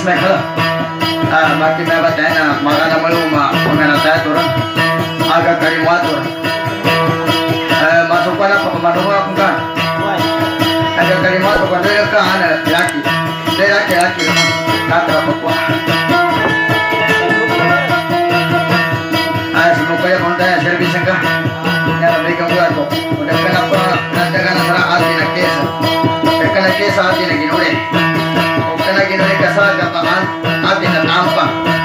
Michael. Bakit na ba tayo na makana maluma kung na tayo turun agak kalimuatur. Masuk pa na pagmanuha akong ka. Agak kalimuatur kung doon ka laki. Laki katrapot po. Sinukaya kung tayo service ka. Yan ang bigang buwan ko. Kung ka na pa nandaga na sa atin na kesa. Ka na kesa atin na ginuli. Kung ka na ginuli ka sa kataan atin na tampa.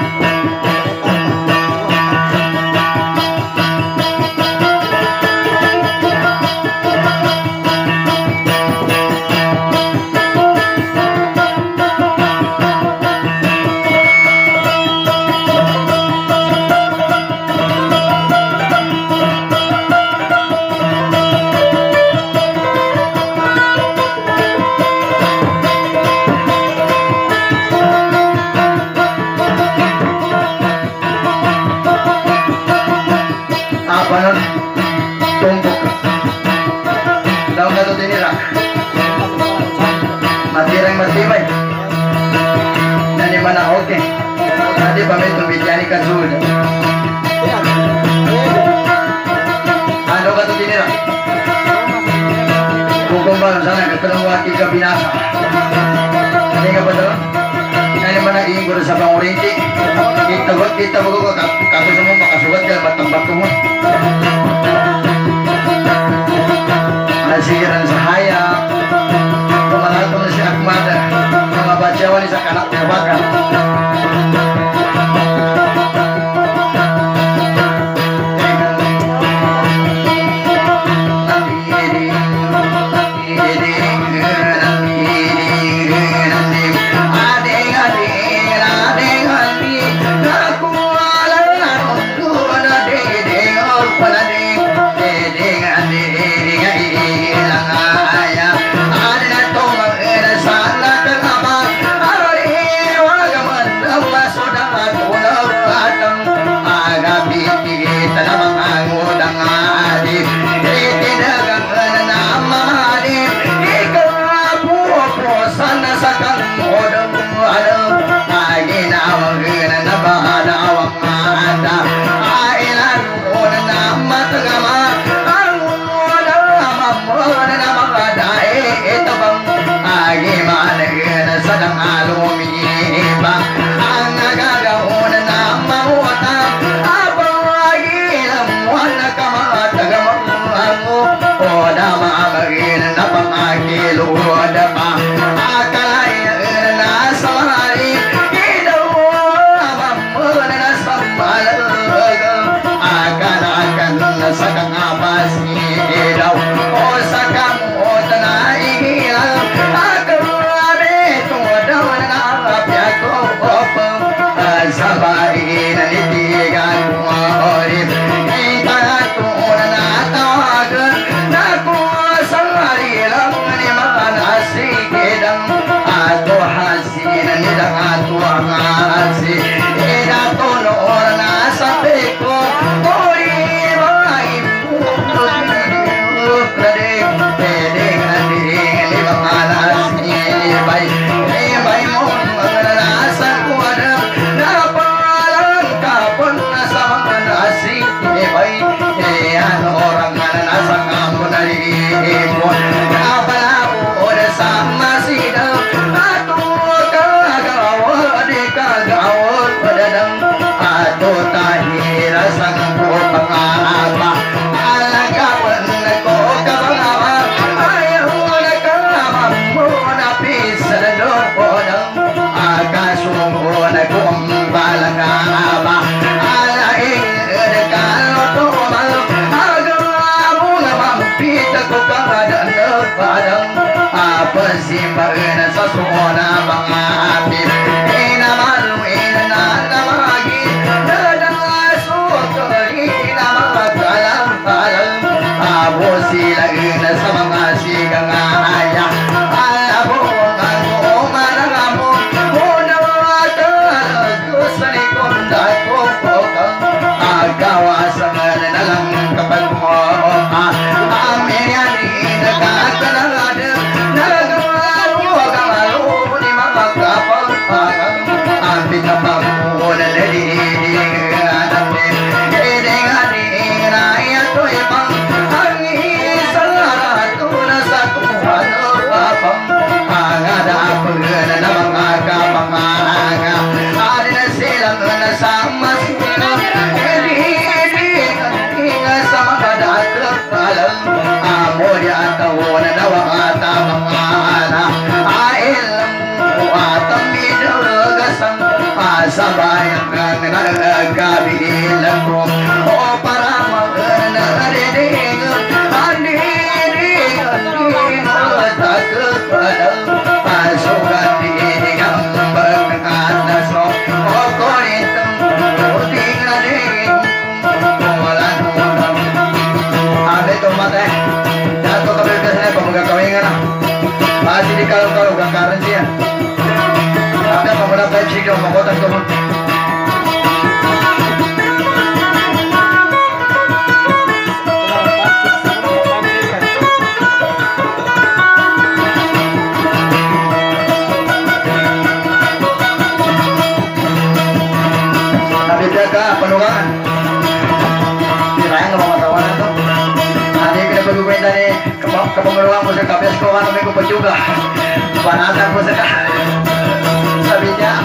Tumbok daw na ito tinira matirang matibay naniman na okay nadi pa may tumbidyan ka sud ano ka ito tinira kung ba sana kakalawaki ka binasa hindi ka ba ito naniman na iinggo sa pangurinti kita mo ko kapos mo makasugat ka matambak mo nasiran sa hayap kumalato na si Ahmad mga badyawan sa kanak na bakal Sama si dah, aku kagak, adik kagak. Sabayang nagagabilang ko o para mag-narinig aninig takot pasukan dinig ang pagkakataso o kunitang puting nanig wala nung abe tumate dato kabibigyan na pamagkakawin nga na masih di kalau-kalau gangkaran siya ada pemula peci ke makotan ko nabi jaga penuhan dirayang ngomong tawanan tuh nanti kita bergumenta nih kepemeluan musik KPS kawan kami ko juga panatan ko sa sabidya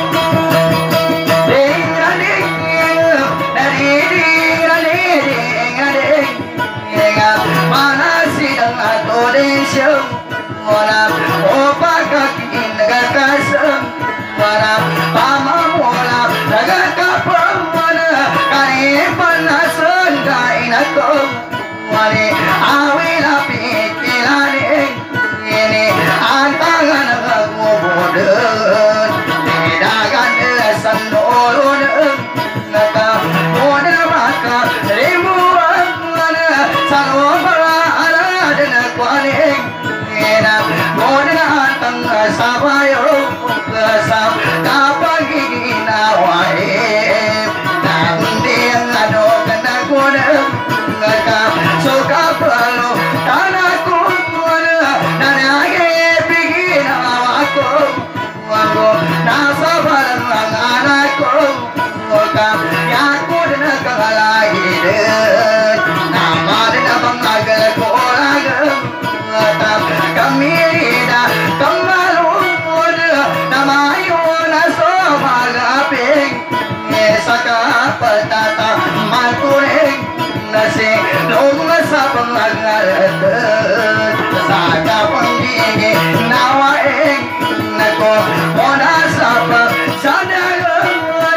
mana sidang atau densyo wala opa kakin nagakasam wala pamamola nagakapam wala kani panasan kain ako wali awila pikilani ini antangan nagagmubodan dagan esan dolon naka moda maka rimuan sano para ala dan kuaning ena moda antang sabayo kasam kapagi ginawae nandiang ado kana kuda naka soka palo tanaku nanage pigin awako wango nasa balang anako oka yaku dan kagalagi nama dan abang agal ko olagam kami ida kamalun namayo na so magaping saka patata manturing nasi nung sa pangalat saka panggigi nawaing nako mona sa sadagang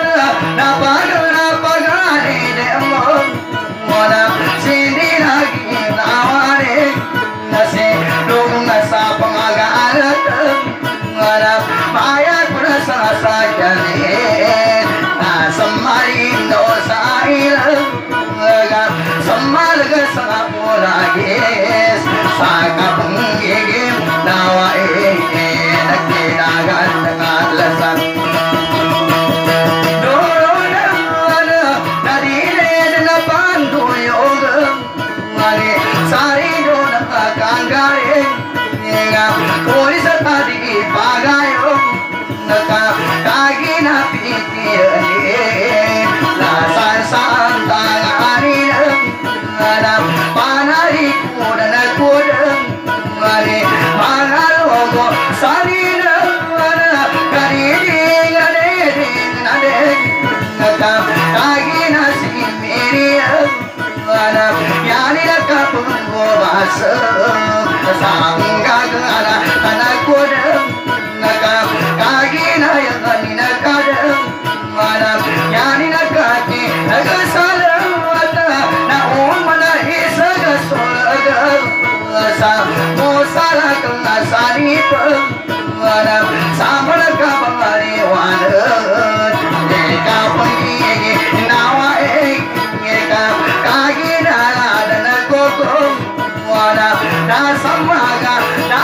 napagani demo mona sindi lagi nawaing nasi nung sa pangalat ngara maya kuna sa sakyanin Samarindo sa ilang Samalaga sa mulagis Sa kapanggigim nawain Nagkinagan ng atlasan Doon ang nadilin na panduyog Mali sarido ng kakanggarin Kuli sa tadi pagayong Nakakaginapikirin Nasasaan tanganin Alam panariku dan akudang Mali mangalogo saninang Kariding ading Nakakaginasimiriang Alam yani nakapungubasang Sanggagana anakudang Nakakagina yang kaninakadang Manam yani nakati nagasalang Wata na umanaisa gasolagang Sa musalakang nasanipang Manam sama nagkapangaliwanag Ikaw pangiging nawaing Ikaw kaginalala na kukong Manam nasamaga na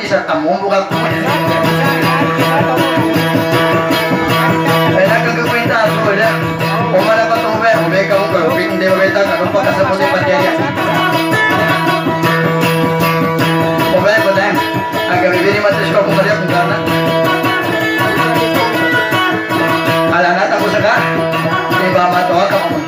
isa tamong buka ko. Ay nagkakakwenta ako na. Umana pa ito ba? Umay ka mo ko. Hindi mo kita. Ano pa kasapot yung patyaya? Umay ko na. Ang gamibini matis ko kung kaya kung gana. Alanat ako sa ka. Iba matoa ka mo.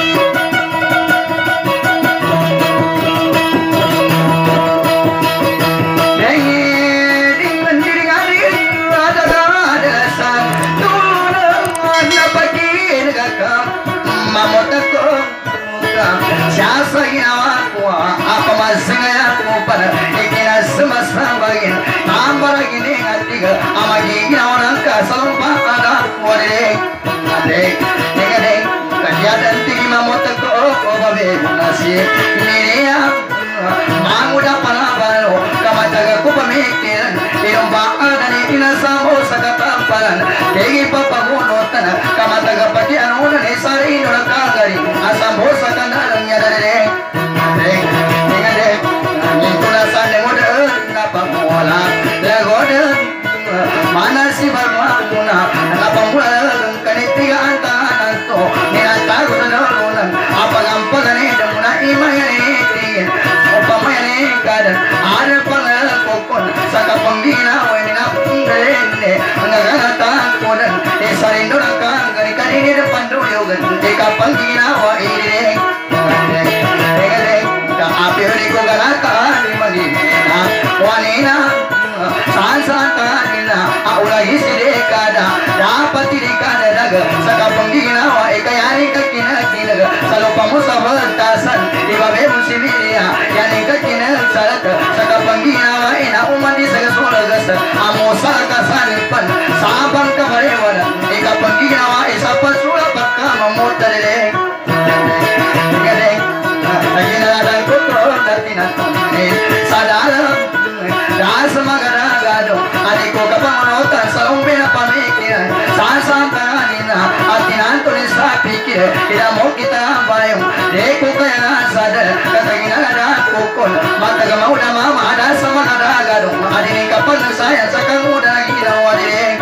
Siasa ginawa ko apa masaya ko para ikinasmasang bagin ambara giningatig amagi ginawa ng kasalong para ko rin ade negade kajadan tigi mamot ko o babe nasi niya manguda panabalo kamataga ko pamikiran iyong baka dani inasamo sa katamparan tigi papamunotan kamataga pati anunan isarino ng kagari asamo sa kanarang yadare negade angin kulasan demodan napamula lagodan mana si barmuna napamula kanitigaan tahanan to ninatago na nalunan apagampagani damuna imayanin upamayanin kadan ada pala kokon sa kapangginawa ni napunggalene nagagatan ko dan isarindo ng kagari kanini na panduyogan di kapangginawa iring apir di ko galata di magigina wanina saan kanina aulay sidekada dapat tidikada daga sa kapangginawa ikayani ka kinakinaga sa lupa mo sa bantasan ibabe mo si Milia yani ka kinagsalat sa kapangginawa inauman di sa gasulagas amo sa kasanipan sabang kabarewan ikapangginawa isa pasula pagka mamutaliling galing naginalan ko to dati na sa dalam dahil sa mga nagado ani ko kapangunutan sa umbi na pamikiran saan kanina at tinantunin sa pikir inamok kita ang bayong di ko kaya nasadal kataginagadan kukon matagamaw na mamada sa mga nagado adining kapag nagsaya sa kanguda na ginawa dining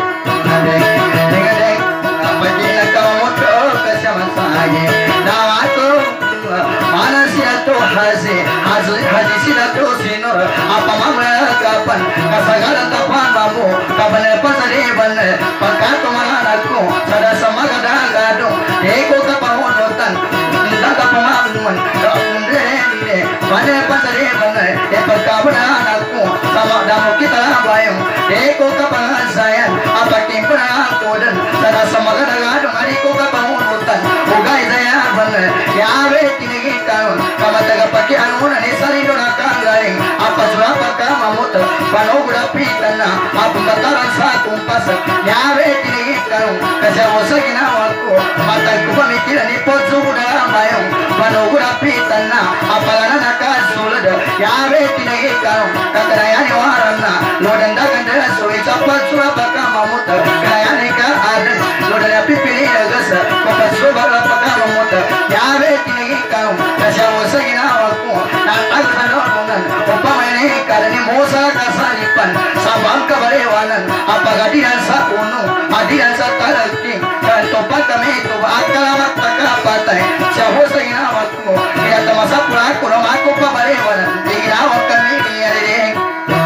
ding pati nagkamamot ko kasyaman sa akin na ako mana sila to haji sila to sinor apa mamagapan kasagalan tapan mamu kapan sa liban pagkatumahan ako sada sa magadagadong eko kapahunutan hindi ka pamamuan kaundere panepan sa liban pagkabunahan ako sama damo kita bayong eko kapangasayan apaking punang kodan sada sa magadagadong eko kapahunutan ugay zayaban yawe tinigikanon kamataga paki anunan isarindo na kanggaling apa surapa kamamut panogura pitana apungataran sa kumpas yawe tinigikanon kasyawosa ginawa ko matag ko pamikiran ipotso ko na mayong panogura pitana apalana nakasulad yawe tinigikanon kakarayani waran na lodandagan dala suwi sapat surapa kamamut karayani ka adan lodana pipili agas kapasubara pakamamut yawe tinigikanon kasyawosa ginawa ko natagsanon upamay karani mosa kasalipan sabang kabarewanan apagadian sa uno adian sa talagting kantopat kami ito akalamat nakapatay siya hosa ginawa ko kaya tamasa pula ko nung ako pabarewanan di ginawa kami niyaring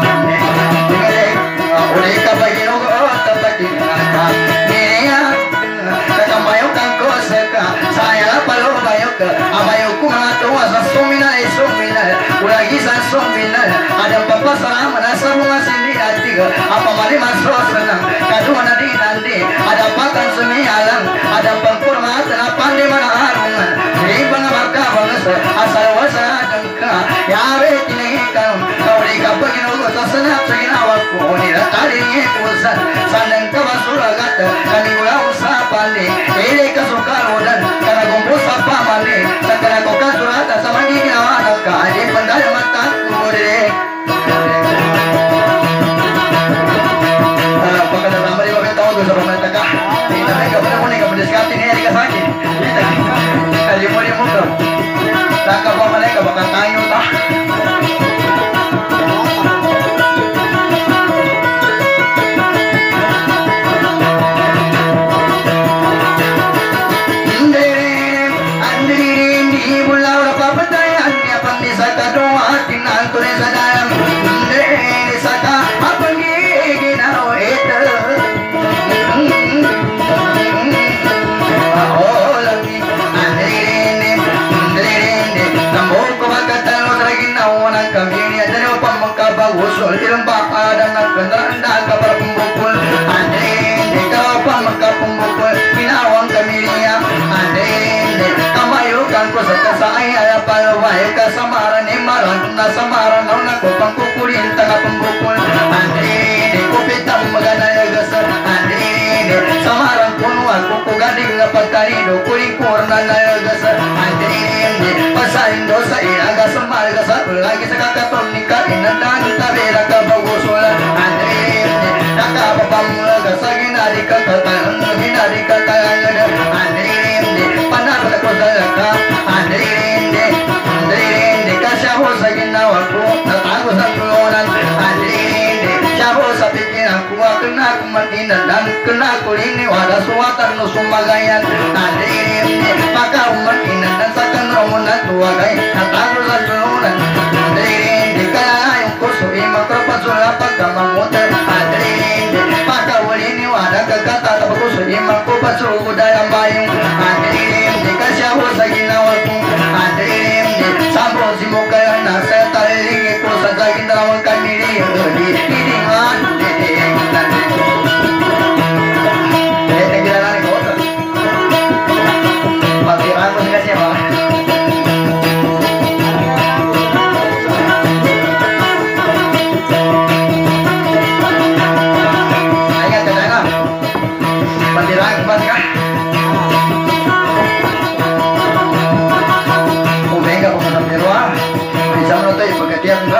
uli ka ba ginugo tapakin ka niya kakamayok ang kosa ka saya palo bayok abayok ko mga tuwa sa suminal ulagi sa suminal ada papasarama na sa mga sindiatig apa malimas rosanang kadua na di nandi ada pakan sumialang ada pangkurmat na pandi manaharungan ibang magkabangas asal wasa dangka yare tinigikaw kauli kapag inugot sa sanap sa ginawa ko nila talingi pusan sandang kabasulagat kanigulaw sa pali ili kasukarodan kanagumbos sa pamali sa kanagokasurata sa magiginawa ng kaali pandala matan kumuri pagkadaramari ko kita ko sa pamataka tinamay ka pala mo na kapadiskati niya ka sa akin kalimuli mo ka taka pa malay ka baka tayo ta kabar pembukul andrende kapan maka pembukul pinawang kamiria andrende kamayukan ko sa kasaya palaway kasamaran ni maran na samaran na ko pangkukulin tanga pembukul andrende kupitang magana gasar andrende samaran kuno ako kugaling na pagkanido kuling kurna na gasar andrende pasain do sa ilaga samal gasar lagi sa kakaton ni kainandan tabera ka bagusula andrende nakapapamula gasar ginari ka katalan ginari ka talangan andrende panapad ko dalaka andrende andrende kasya ho sa ginawa ko natago sa tulunan andrende siya ho sa pikiran ko kena kumatinan dan kena kulini wala suwatan no sumagayan andrende maka umatinan dan sa kanromunan tuwagay natago sa tulunan andrende kaya yung kuso imakapasula pagkamamutan andrende maka ulini wala kagkatata kuso imakapasugo dalang bayong andrende kasya ho sa ginawa ko andrende sambo si mo kaya nasa talilingi ko sa gindawang kanili hiningan nagilalan ko pagkiraan ko siya ba ayat ka na pagkiraan ko ba siya umega ko sa perwa bisa mo tayo pagkatiyan ba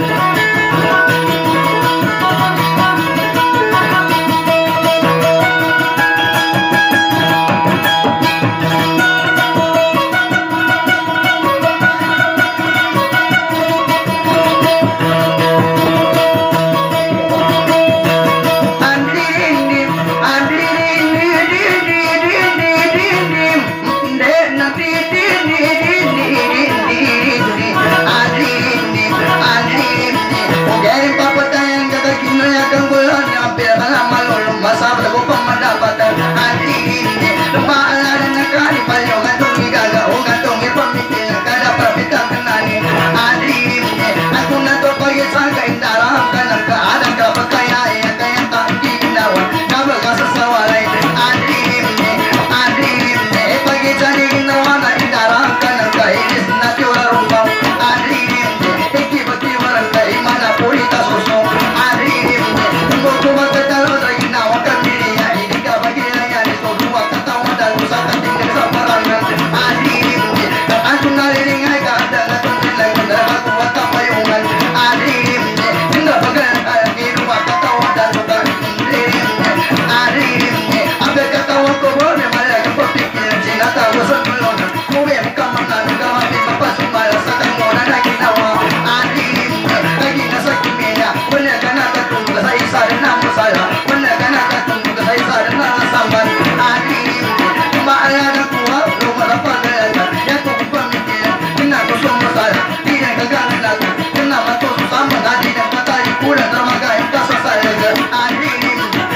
masabat ko pang madapatan andrende lumaalaran na kalipalyo gatong igagao gatong ipamikil kada prapitan kanani andrende ako na to pag-isang kaindarang ka ng kaadang kapag kaya kayang taong ginawa kapag kasasawalay andrende andrende pag-isang ginawa na indarang ka ng kainis na tiwararumbaw andrende ikibat-iwarang kaiman na purita susong andrende kumagkatalo sa ginawa kamilia hindi ka bagilaya nito duwag katawan dahil sa katingin sa parangan andrende ako nalilingay ka dahil atong silay mandala kuwag kapayungan andrende hindi bagan ang ginuwa katawan dahil sa andrende andrende abel katawan ko mo na malagang papikilan sinatawa sa tulon kuwem ka mga nagawapin mapasumala sa tangona na ginawa andrende kagina sa kimia wala ka nakatungga sa isa rin na masala wala ka nakatungga sa isa rin na nasamban andrende maalala ko ha lumalapagalan ka yan ko kung pamikilan pinagusong masala di na kagalan natin yun naman to susama na di na patay kulang na magayang kasasalaga andrende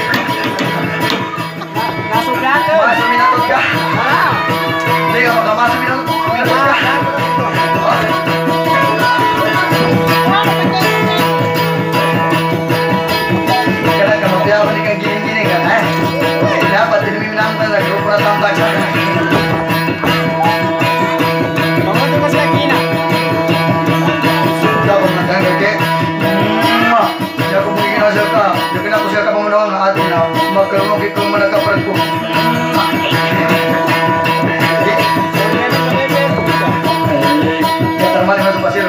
Masuminatot ka hindi ka makamasuminatot ka kailan ka magpiyawan di kang giling-giling ka dapat dinumim naman na grupo na tambag dapat nagkangagay hindi ako mong ikinasal ka hindi ako siya kapamunawang na atin na magkalumagit kong managkaparat ko termali masuk pasir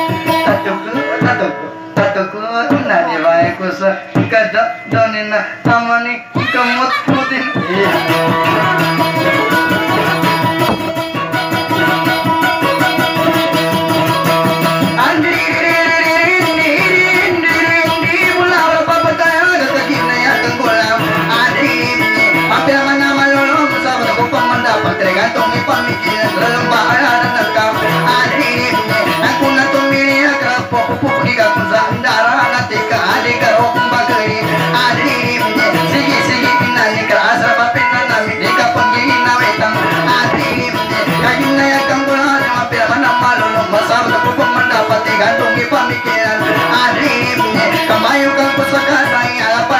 tatuk na di bae ko sa kada donina tamani kamot putin tergantung ipamikilan dalam baharan nakam andrende aku na tumili ka pupuk di ka sandara natika adi ka rombagari andrende sigi sigi pinani ka asra pinna nami di ka panggilin na wetang andrende kayu na yakang bulan mapira mana malu masab na pupuk mendapat tergantung ipamikilan andrende kamayu kang pusaka sayang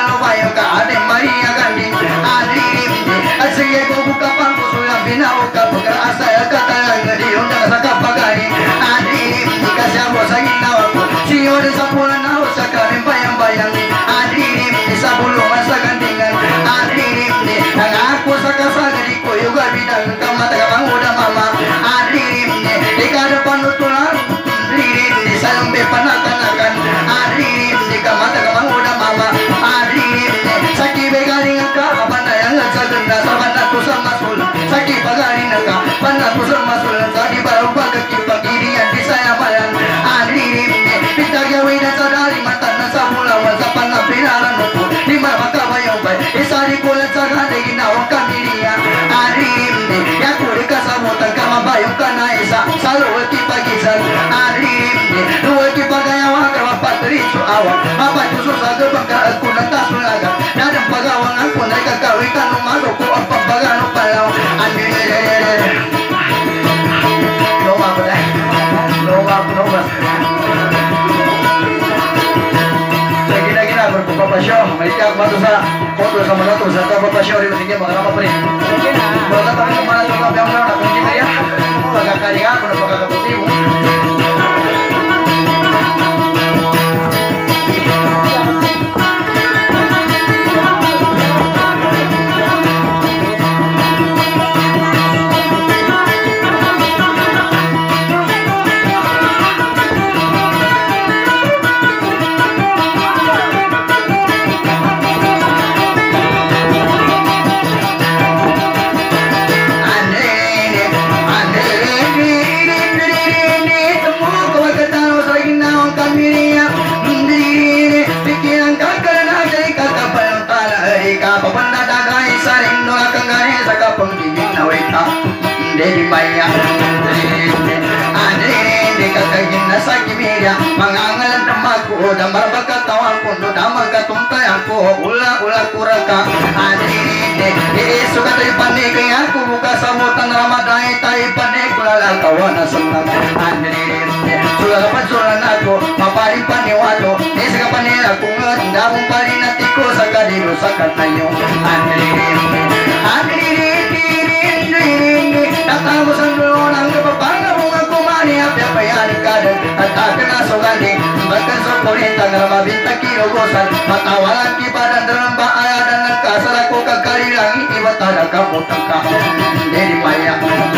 bidang kamata kamang udah mama adirim di kada panutulan adirim di salumbe panakanakan adirim di kamata kamang udah mama adirim saki begaling ka panayang saganda sabana kusam masul saki pagaling ka panna kusam masul saki baru bagaki pagirian di saya mayan adirim pitagya wina sadari matana sabula wasapana pinalan ko di makabayo bay isari kulat sa gade ginawang kamilia adirim yakuri kasamutan kamabayong kana isa saluwa kipagisan adirim duwa kipagayawa kapatritso awang mapatuso sa gabang kaagkunan tasulaga nadang pagawang ang kunay kakawikan umago ko ang pambagano palaw loma ko dahil loma gina-gina berpapasyo malitak bato sa foto sa manoto sa kapapasyo rin sige makarama pa rin mga tatangan ng mga tulad ng mga kung hindi kaya magkakalinga ako na pagkakaputi mo Dedi maya ane kakagin na sa kimilya mangangalan tamaku damar bakatawan kundo damar katuntay ako ula kuraka ane suka tayo panik kaya ako buka sa mutang ramaday tayo panik kulala kawan na sunang ane sula kapan sula nako maparing paniwalo isa ka panila kung damong parin natiko sa kadino sa kanayo ane natapos ang dulo ng kapapanga mong kumani at yapayani kadan at akin na sugandi bagkan sa kulintang na mabintang kinugosan matawalan kipadan dalam baayadan ng kasala ko kagkalilang iba talaga mutang ka hindi maya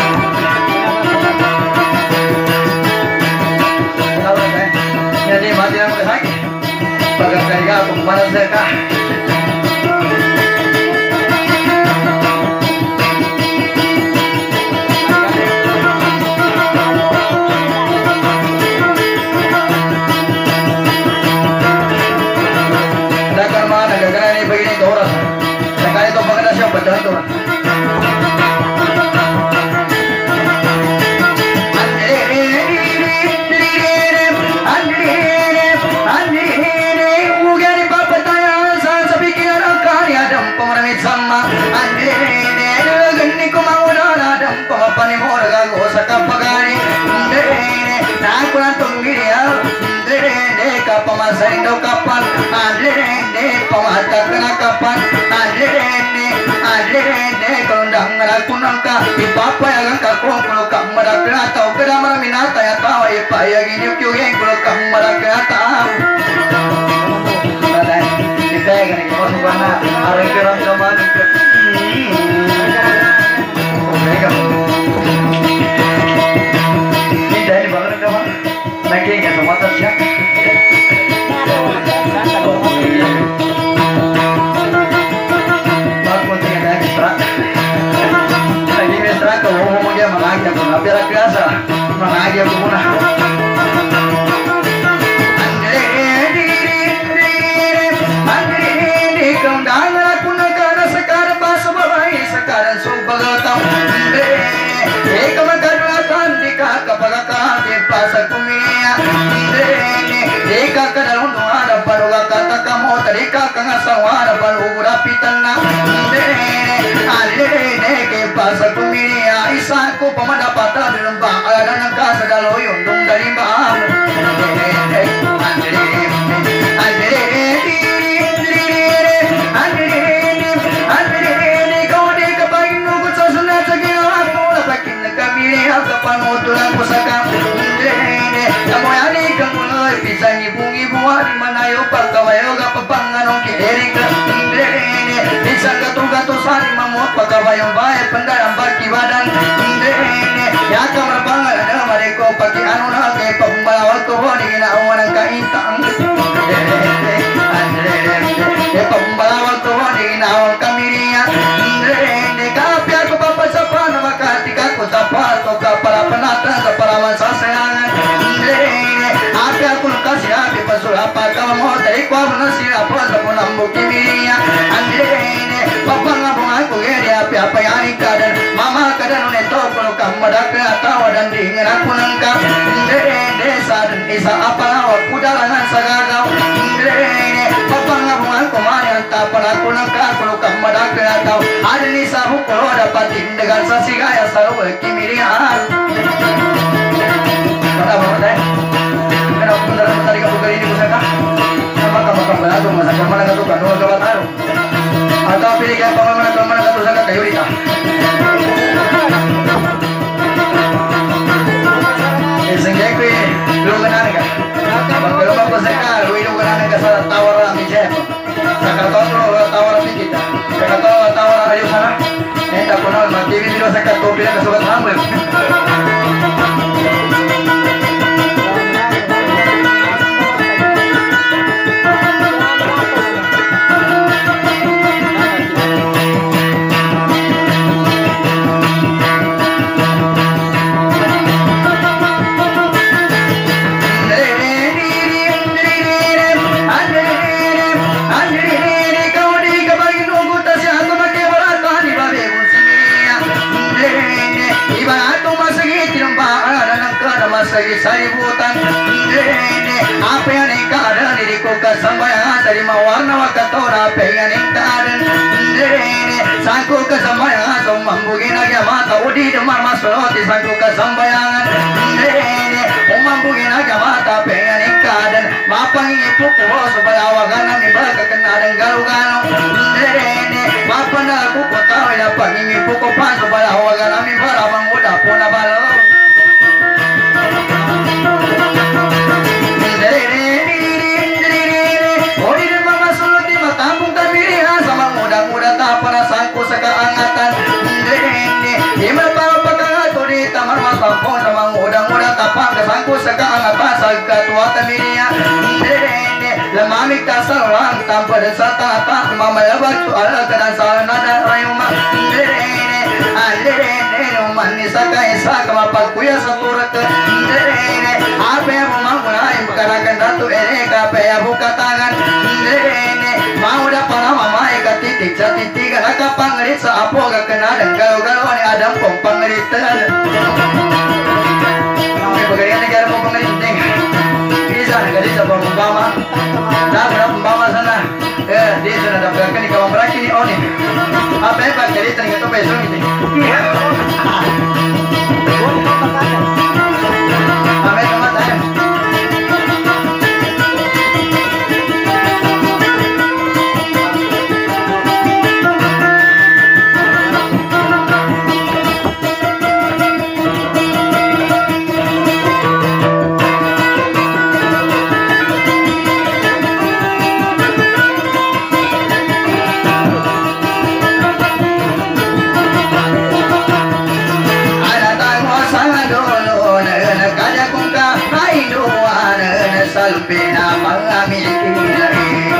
jadi mati ang kasaki pagkakaliga kung manasal ka pamasahin daw kapan adrene pamatak na kapan adrene kondang ngarakunang ka ipapayagan ka kung kulo kang marakna tao pero marami na tayo tao ipayagin yung kyugeng kulo kang marakna tao ikaya ka nagpapasukan na aring kirang kaman hindi dahil ba ka nagkaman nagkingin sa matas siya mengaji aku muna kau dangan aku negara sekarang bahasa bawai sekarang sumpah kau makan di kakak pagakak di pasar kumia kakak dalam doa ada paruga kata kamu tadi kakak ngasawara paruga rapitan na ke pasar kumia isaku pemadapatan di lembah ada yang kasa daloyong dong dari bang kau di kapain nunggu sasuna segala aku lapakin kami kapan mutulan pusaka kamu yang kamu bisa ngibung-ngibung di mana yo pagkawayo kapapanganong kiring bisa gato-gato sari mamut pagkawayong bayad pandarang barkiwa madak atawa dan dingin aku nengka desa dan isa apa aku dalangan sagagau papang ngabungan kumari anta aku nengka aku luka madak atau ada nisa hukul dapat dengan sasigaya sarwa kimirian pada bawa kenapa beneran tadi kamu kali ini musaka sama kamu kembali musaka mana katu kan dua kawan taruh atau pilih kayak mana katu saka kayu dita sehingga kui lu kenal kan kalau mau musaka lu itu kenal kan salah tawar misalnya saka tawar kita saka tawar ayo sana entah kenal mati video saka topi yang kesukaan kamu sagi saributan apa yang ada diriku kesambayan dari mawarna wakatora apa yang ada sangku kesambayan so mambugin aja mata udi demar masoloti sangku kesambayan mambugin aja mata apa yang ada mapang ipu ko supaya awagan ni baga kenadan garu-garu mapan aku kota ya pangin ipu ko pa supaya awagan ni barabang muda puna balo perasaanku sekaangatan Ima para pagkakato di tamar masangko sa mga udang-udang tapang kasangko sekaangatan sa katua kaminia lamamig kasarang tampad sa tapak mamalabag suala kanasalan na darayuma manis sa kamapagkuya sa turak ape mamamulay makarakan datu kape bukatangan mau dapat mamay katitik sa titigan nakapangalit sa apo kakanadan galo-galo ni Adam pong pangalitan pagkariyan negara mo pangalitan isa nagalit sa pambama dapat pambama sana di sana dapat kan ikaw meraki ni Oni apa yang pagkalitan ito peso gitu apa yang kamat pena pangamikilai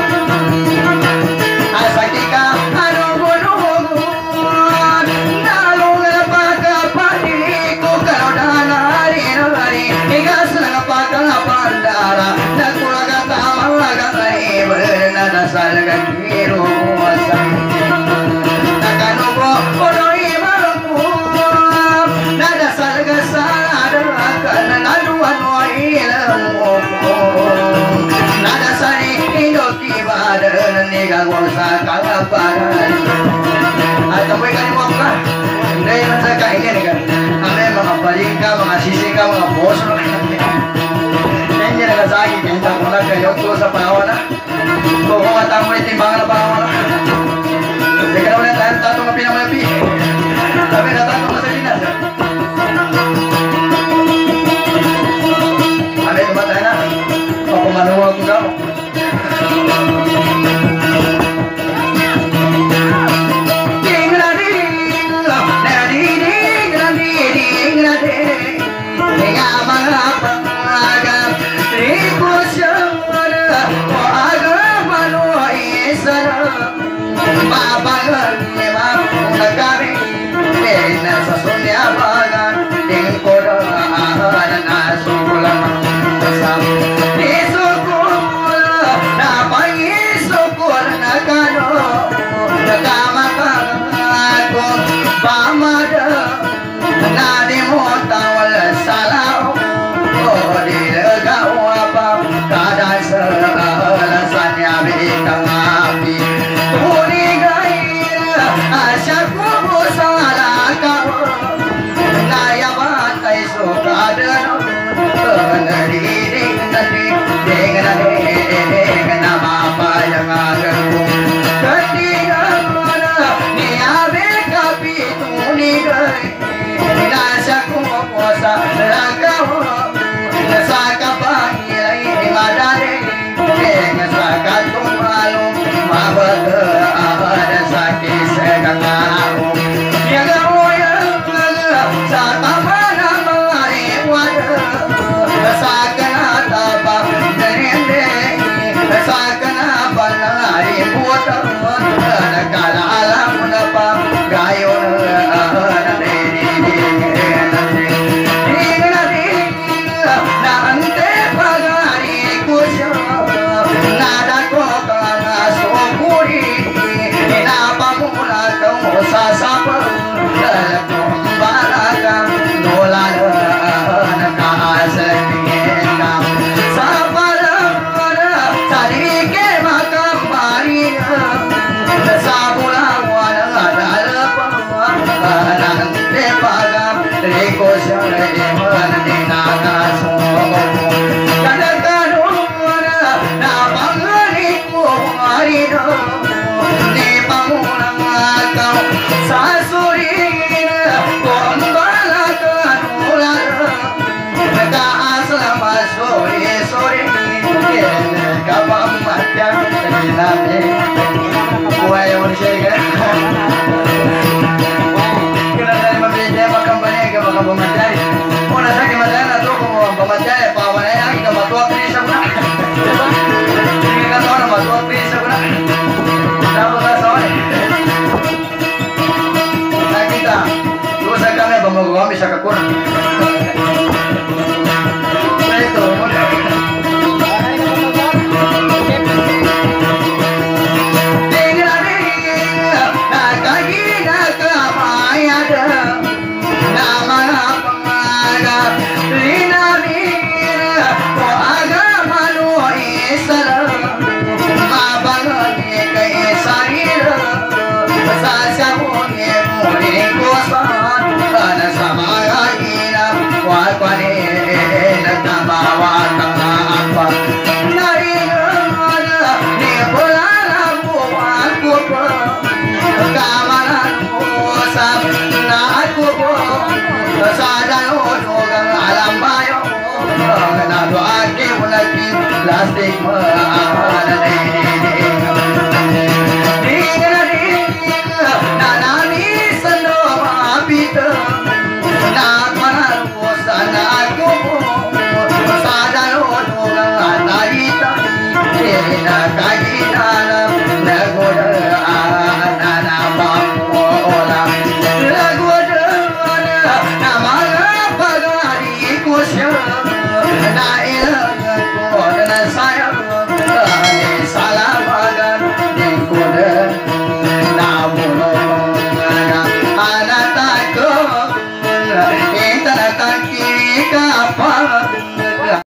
asakika anugunugun nalung napakapani ko karodanari nari igas napakapandara nakulagatamalagatay bernadasal gakiru wasay nakanugo onoy malungku nadasal gasala naluan mo ilamu nada sari indoki badan niga gosa kalaparan atau mereka ni muka dari masa kainnya ni kan ame mga palingka mga sisika mga bos nanya naga sagi kita mula kayo ko sa pawana kung matamu ni timbangan pawana dekat ulit tayo tato nga pinamalapi tapi natato nga sa dinas ame tumatay na ako manuwag ko daw Di pamulang kau sasurin Kumbala kanular Kaasama sore-sore Kapag matyan Nabi Buhay mo ni siya Kailan na mabili Makambani ka makapamatay Una sa kimatay na ito Kung pamatay Pawanayang ka matuwa Prisa ko na Sige ka ito na matuwa Prisa ko na Tapos na sa wali Nakita Lusa kami Bamagawami sa kakuna Ito muna plastic Nah